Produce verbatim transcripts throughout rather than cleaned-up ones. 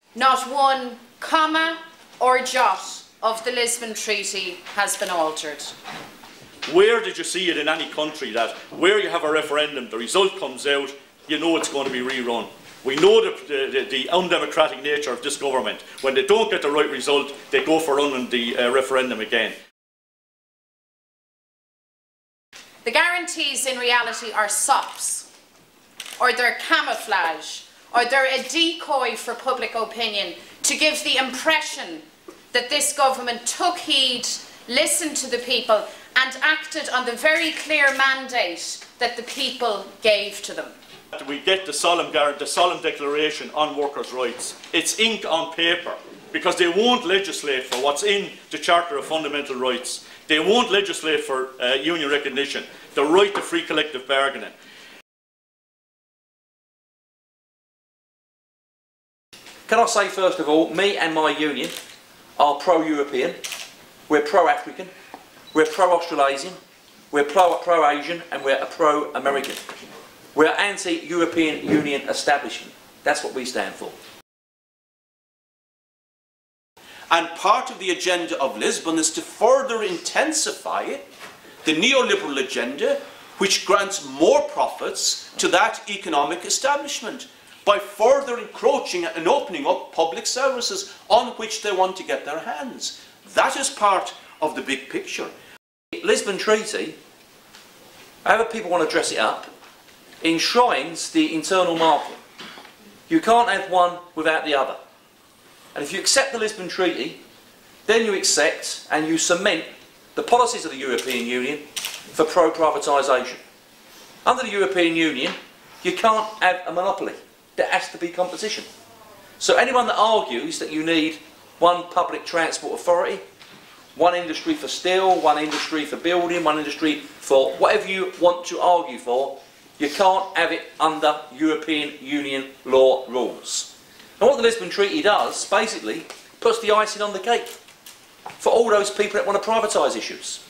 Not one comma or jot of the Lisbon Treaty has been altered. Where did you see it in any country that where you have a referendum, the result comes out, you know it's going to be rerun? We know the, the, the undemocratic nature of this government. When they don't get the right result, they go for running the uh, referendum again. The guarantees in reality are sops, or they're camouflage, or they're a decoy for public opinion to give the impression that this government took heed, listened to the people and acted on the very clear mandate that the people gave to them. We get the solemn, the solemn declaration on workers' rights. It's ink on paper, because they won't legislate for what's in the Charter of Fundamental Rights. They won't legislate for uh, union recognition, the right to free collective bargaining. Can I say first of all, me and my union are pro-European, we're pro-African, we're pro-Australasian, we're pro-Asian and we're pro-American. We're anti-European Union establishment. That's what we stand for. And part of the agenda of Lisbon is to further intensify the neoliberal agenda, which grants more profits to that economic establishment by further encroaching and opening up public services on which they want to get their hands. That is part of the big picture. The Lisbon Treaty, however people want to dress it up, enshrines the internal market. You can't have one without the other. And if you accept the Lisbon Treaty, then you accept and you cement the policies of the European Union for pro-privatisation. Under the European Union, you can't have a monopoly. There has to be competition. So anyone that argues that you need one public transport authority, one industry for steel, one industry for building, one industry for whatever you want to argue for, you can't have it under European Union law rules. And what the Lisbon Treaty does, basically, puts the icing on the cake for all those people that want to privatise issues.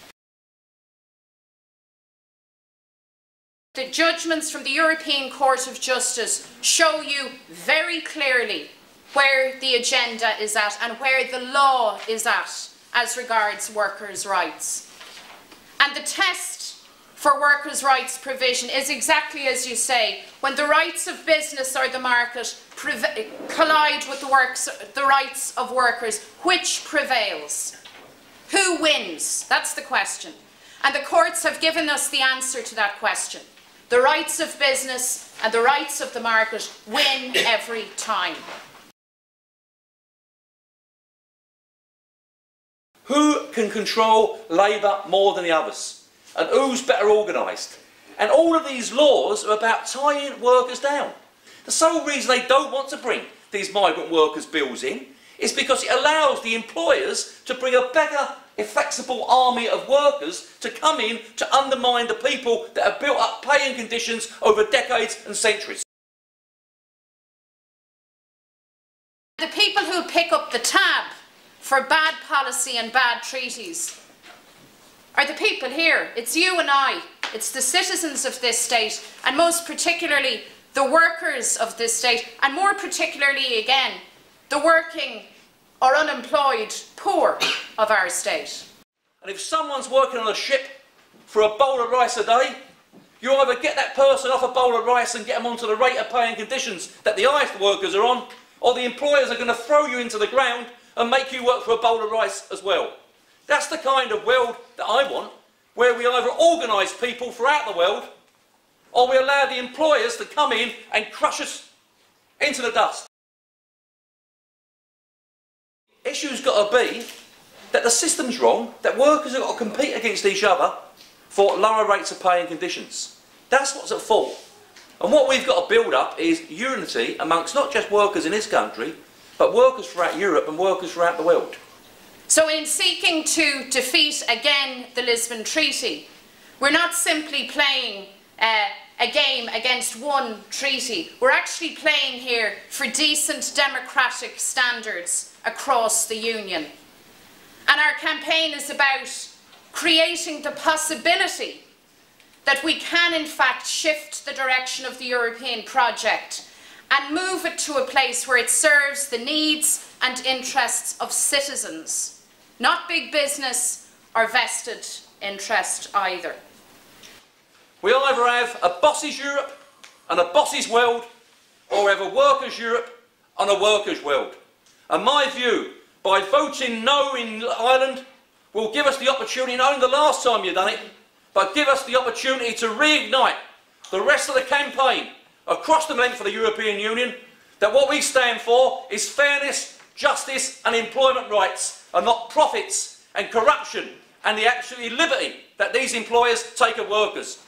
The judgments from the European Court of Justice show you very clearly where the agenda is at and where the law is at as regards workers' rights. And the test for workers' rights provision is exactly as you say, when the rights of business or the market collide with the, works, the rights of workers, which prevails? Who wins? That's the question. And the courts have given us the answer to that question. The rights of business and the rights of the market win every time. Who can control labour more than the others? And who's better organised? And all of these laws are about tying workers down. The sole reason they don't want to bring these migrant workers' bills in is because it allows the employers to bring a bigger, flexible army of workers to come in to undermine the people that have built up pay and conditions over decades and centuries. The people who pick up the tab for bad policy and bad treaties are the people here. It's you and I. It's the citizens of this state, and most particularly the workers of this state, and more particularly again, the working or unemployed poor of our state. And if someone's working on a ship for a bowl of rice a day, you either get that person off a bowl of rice and get them onto the rate of pay and conditions that the highest workers are on, or the employers are going to throw you into the ground and make you work for a bowl of rice as well. That's the kind of world that I want, where we either organise people throughout the world, or we allow the employers to come in and crush us into the dust. The issue's got to be that the system's wrong, that workers have got to compete against each other for lower rates of pay and conditions. That's what's at fault. And what we've got to build up is unity amongst not just workers in this country, but workers throughout Europe and workers throughout the world. So in seeking to defeat again the Lisbon Treaty, we're not simply playing uh, a game against one treaty. We're actually playing here for decent democratic standards across the Union. And our campaign is about creating the possibility that we can in fact shift the direction of the European project and move it to a place where it serves the needs and interests of citizens, not big business or vested interest either. We either have a boss's Europe and a boss's world, or we have a workers' Europe and a workers' world. And my view, by voting no in Ireland, will give us the opportunity, not only the last time you've done it, but give us the opportunity to reignite the rest of the campaign across the length of the European Union, that what we stand for is fairness, justice and employment rights, and not profits and corruption and the actual liberty that these employers take of workers.